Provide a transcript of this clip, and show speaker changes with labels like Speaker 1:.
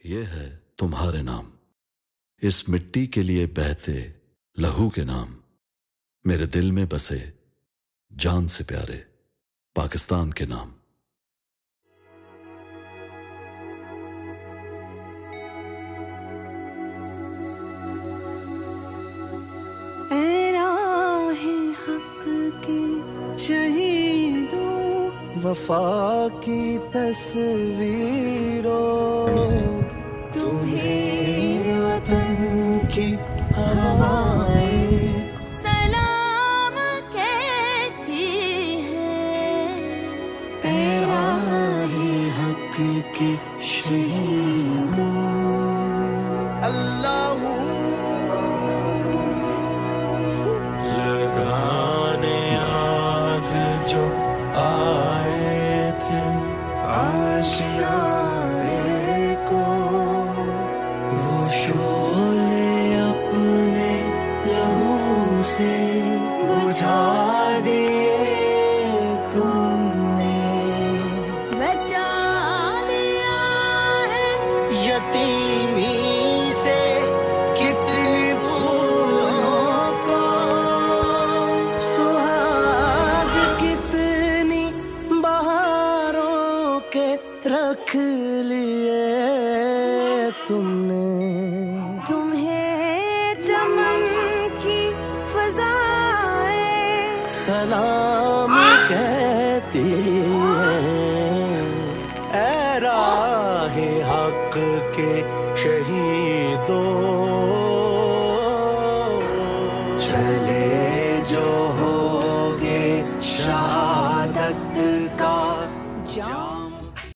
Speaker 1: ये है तुम्हारे नाम, इस मिट्टी के लिए बहते लहू के नाम, मेरे दिल में बसे जान से प्यारे पाकिस्तान के नाम।
Speaker 2: ऐ राहे हक के शहीदों,
Speaker 3: वफा की तस्वीरों,
Speaker 2: तुम्हें
Speaker 3: वतन की हवाएं
Speaker 2: सलाम कहती है।
Speaker 3: ऐ राहे हक के शहीदों, अल्लाहू लगाने आग जो आए थे आशियाने को, वो शोले अपने लहू से बुझा दिए तुमने।
Speaker 2: बचा लिया है
Speaker 3: यतीमी से कितनी भूलों को, सुहाग कितनी बहारों के रख लिए तुमने।
Speaker 2: तुम्हें चमन की फजाएं
Speaker 3: सलाम कहती है। ऐ राहे हक के शहीदों,